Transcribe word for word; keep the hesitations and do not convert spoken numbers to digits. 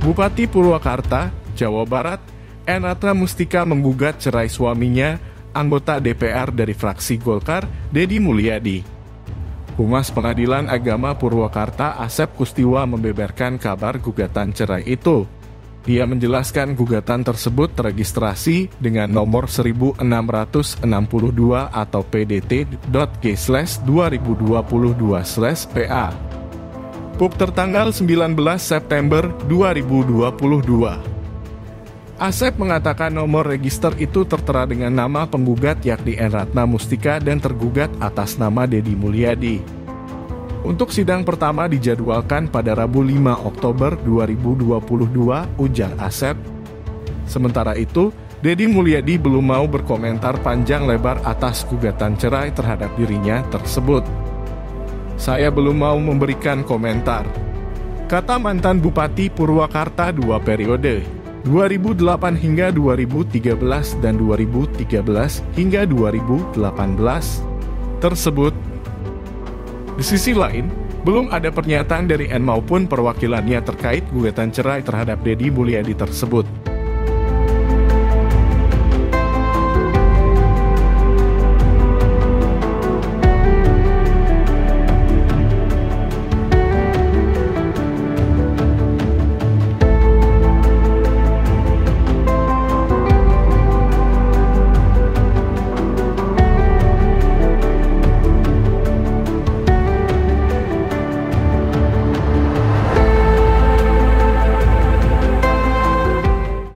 Bupati Purwakarta, Jawa Barat, Enatra Mustika menggugat cerai suaminya, anggota D P R dari fraksi Golkar, Deddy Mulyadi. Humas Pengadilan Agama Purwakarta, Asep Kustiwa, membeberkan kabar gugatan cerai itu. Dia menjelaskan gugatan tersebut teregistrasi dengan nomor seribu enam ratus enam puluh dua atau P D T dot G slash dua ribu dua puluh dua slash P A. P U B tertanggal sembilan belas September dua ribu dua puluh dua. Asep mengatakan nomor register itu tertera dengan nama penggugat yakni Enratna Mustika dan tergugat atas nama Deddy Mulyadi. Untuk sidang pertama dijadwalkan pada Rabu lima Oktober dua ribu dua puluh dua, ujar Asep. Sementara itu, Deddy Mulyadi belum mau berkomentar panjang lebar atas gugatan cerai terhadap dirinya tersebut. Saya belum mau memberikan komentar, kata mantan Bupati Purwakarta dua periode, dua ribu delapan hingga dua ribu tiga belas dan dua ribu tiga belas hingga dua ribu delapan belas tersebut. Di sisi lain, belum ada pernyataan dari N maupun perwakilannya terkait gugatan cerai terhadap Deddy Mulyadi tersebut.